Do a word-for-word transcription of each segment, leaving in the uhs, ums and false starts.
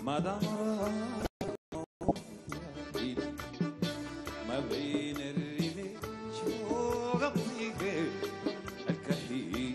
ما دام ما بين الرمش وغطيه الكحيل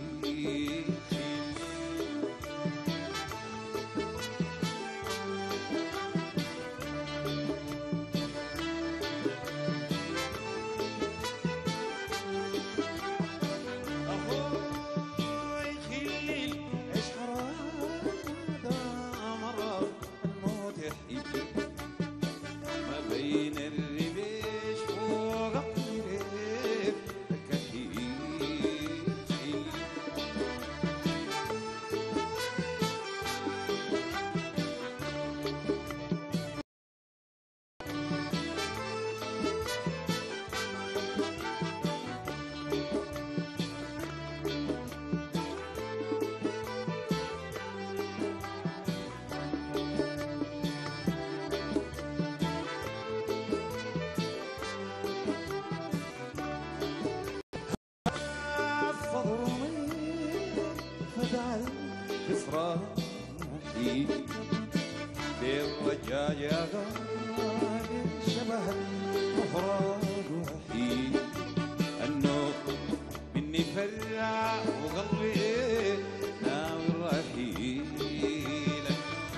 خسراني بالرجاء يا غالي شبه المفرق وحيد النور مني فرع وقلبي ناوي الرحيل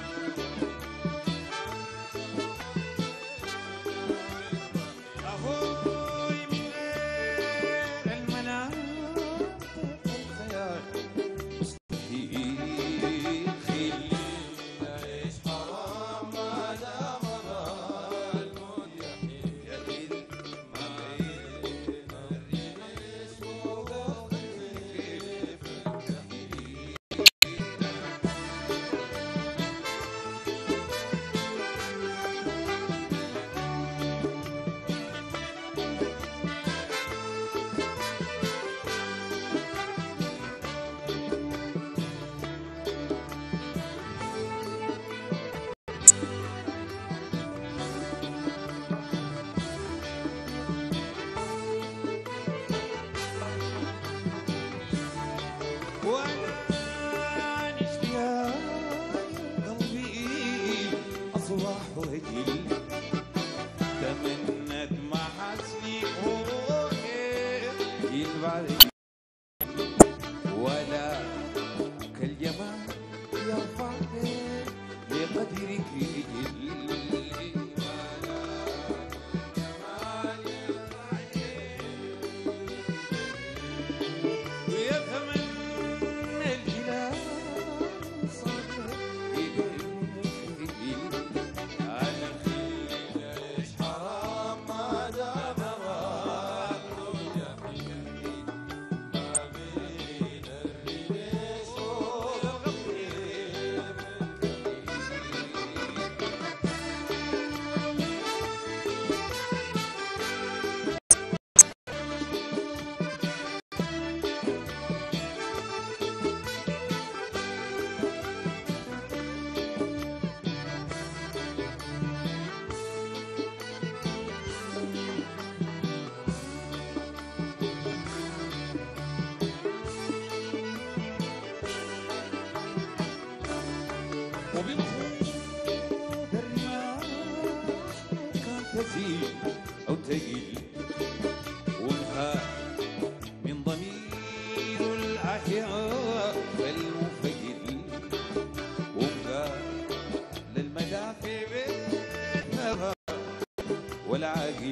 أخوي من غير المناطق الخيال وجل تمنت مع حسني يلبع ولا كالجمال يرفع لقدرك يجل ولا كالجمال يرفع ويتمنى الجلال صدق وبالخوض الرماح كان تزيل أو تقيل وانها من ضمير الأحياء فالمفقد وقال للمدافع بيتها والعاقل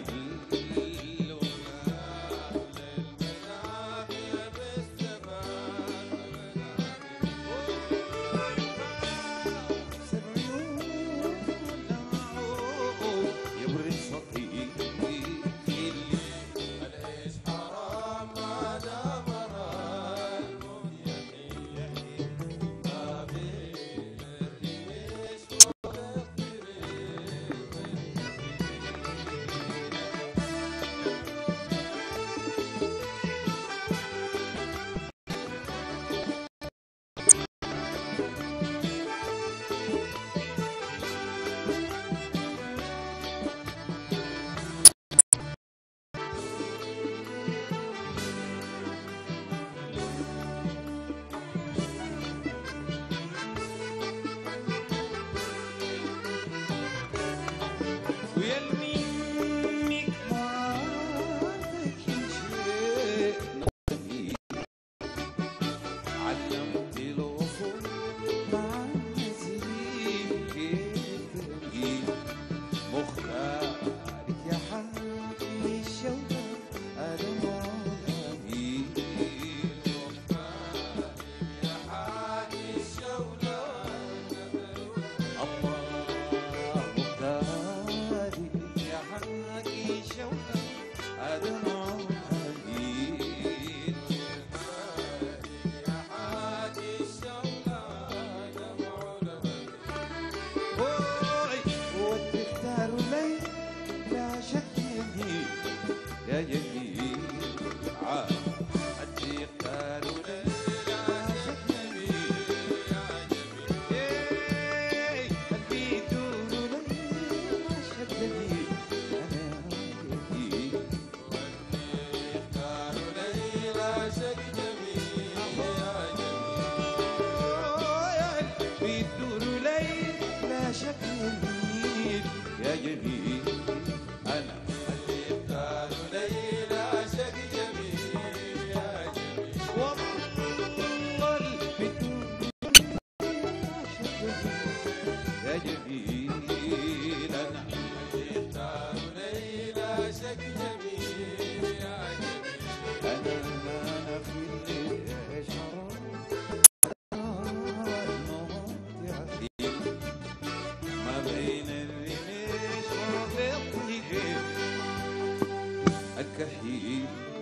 وتختار لي لا شك يمين يا يمين عاد تختار لي لا شك يمين يا يمين قلبي يدور لي ما شدني انا يمين تختار لي لا شك يمين شك يمين يا يمين أنا تختار لي لا شك يمين يا جميل والله بدون شك يا جميل أنا تختار لي لا شك يمين يا جميل أنا ما في الليل شرار الكحيل